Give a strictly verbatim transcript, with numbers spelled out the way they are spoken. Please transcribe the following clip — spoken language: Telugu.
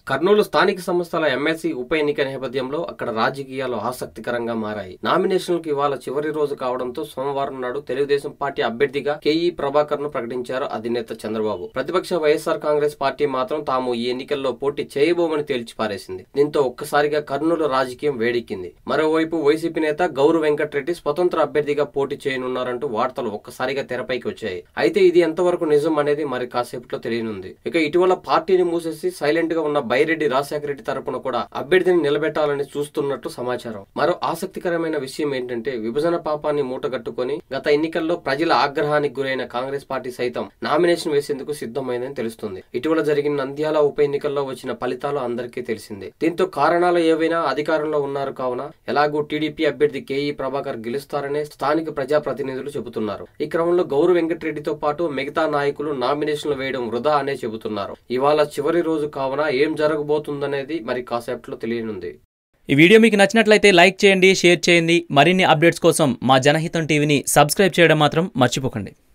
కర్నూలు స్థానిక సంస్థల ఎమ్మెల్సీ ఉప ఎన్నిక నేపథ్యంలో అక్కడ రాజకీయాలు ఆసక్తికరంగా మారాయి. నామినేషన్లకు ఇవాళ చివరి రోజు కావడంతో సోమవారం నాడు తెలుగుదేశం పార్టీ అభ్యర్థిగా కేఈ ప్రభాకర్ ను ప్రకటించారు అధినేత చంద్రబాబు. ప్రతిపక్ష వైఎస్ఆర్ కాంగ్రెస్ పార్టీ మాత్రం తాము ఈ ఎన్నికల్లో పోటీ చేయబోమని తేల్చి పారేసింది. దీంతో ఒక్కసారిగా కర్నూలు రాజకీయం వేడెక్కింది. మరోవైపు వైసీపీ నేత గౌరు వెంకటరెడ్డి స్వతంత్ర అభ్యర్థిగా పోటీ చేయనున్నారంటూ వార్తలు ఒక్కసారిగా తెరపైకి వచ్చాయి. అయితే ఇది ఎంతవరకు నిజం అనేది మరి కాసేపట్లో తెలియనుంది. ఇక ఇటీవల పార్టీని మూసేసి సైలెంట్ గా ఉన్న బైరెడ్డి రాజశేఖర రెడ్డి తరపున కూడా అభ్యర్థిని నిలబెట్టాలని చూస్తున్నట్టు సమాచారం. మరో ఆసక్తికరమైన విషయం ఏంటంటే విభజన పాపాన్ని మూటగట్టుకుని గత ఎన్నికల్లో ప్రజల ఆగ్రహానికి గురైన కాంగ్రెస్ పార్టీ సైతం నామినేషన్ వేసేందుకు సిద్ధమైందని తెలుస్తుంది. ఇటీవల జరిగిన నంద్యాల ఉప ఎన్నికల్లో వచ్చిన ఫలితాలు అందరికీ తెలిసిందే. దీంతో కారణాలు ఏవైనా అధికారంలో ఉన్నారు కావున ఎలాగూ టీడీపీ అభ్యర్థి కేఈ ప్రభాకర్ గెలుస్తారనే స్థానిక ప్రజాప్రతినిధులు చెబుతున్నారు. ఈ క్రమంలో గౌరు వెంకటరెడ్డితో పాటు మిగతా నాయకులు నామినేషన్లు వేయడం వృధా అనే చెబుతున్నారు. ఇవాళ చివరి రోజు కావున ఏం జరగబోతుందనేది మరి కాసేపట్లో తెలియనుంది. ఈ వీడియో మీకు నచ్చినట్లయితే లైక్ చేయండి, షేర్ చేయండి. మరిన్ని అప్డేట్స్ కోసం మా జనహితం టీవీని సబ్స్క్రైబ్ చేయడం మాత్రం మర్చిపోకండి.